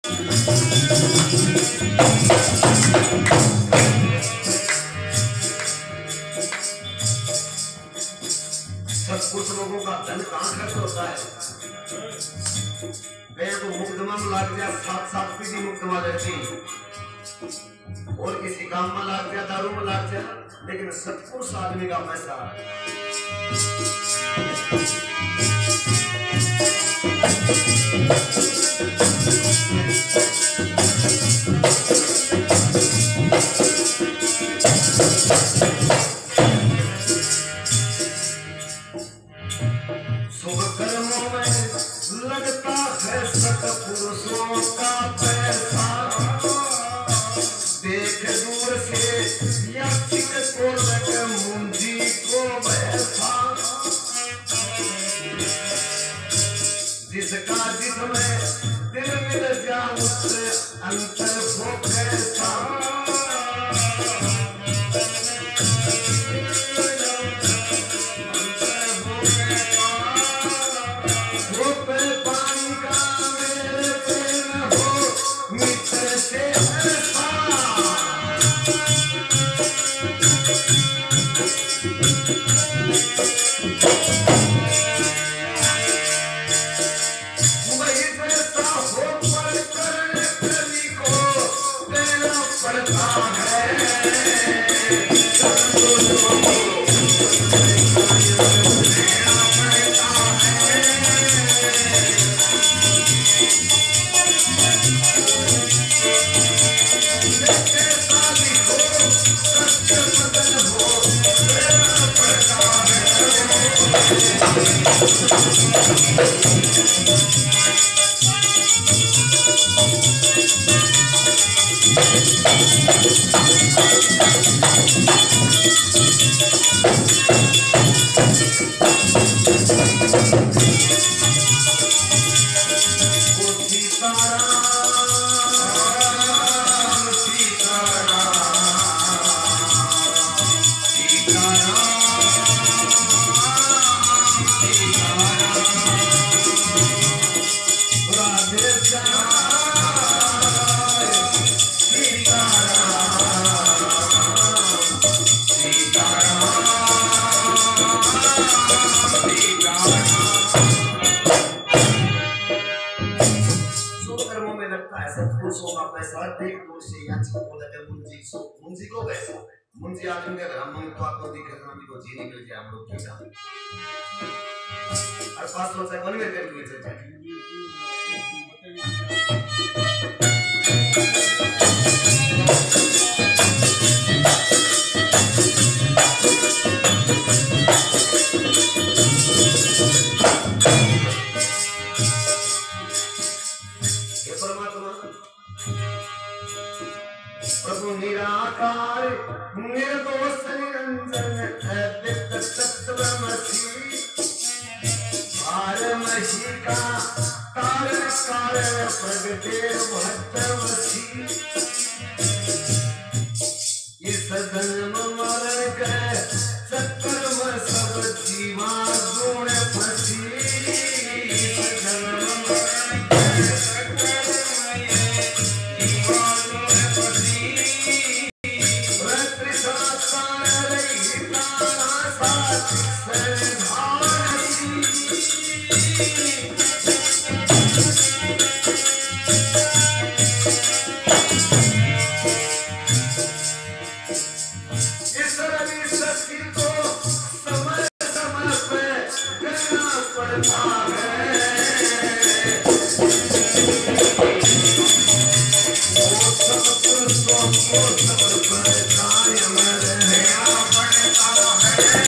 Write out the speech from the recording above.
कुछ लोगों का धन कहाँ खर्च होता है? तो मुकदमा में लग गया 7-7 पीढ़ी मुकदमा रहती, और किसी काम में लग गया, दारू में लग गया, लेकिन सतपुरुष आदमी का पैसा लगता है सतपुरुषों का पैसा। देख दूर से यक्षिक को लगे मुंजी को वैसा, जिसका जिसमें दिल मिल जा उससे अंतर हो कैसा। मुंजी को कैसा मुंजी आदमी के घर में तो आपको दिखे ना भी को जी निकल जाए हम लोग क्या और 500 से बन गए करके चलते प्रभु निराकार निर्दोष निरंजन अद्वित तत्वमसि, पारमसि का कारण कारण प्रगटे भक्तमसि। इस जन्म मरण के चक्कर में सब जीवा गुण फंसी, Oh,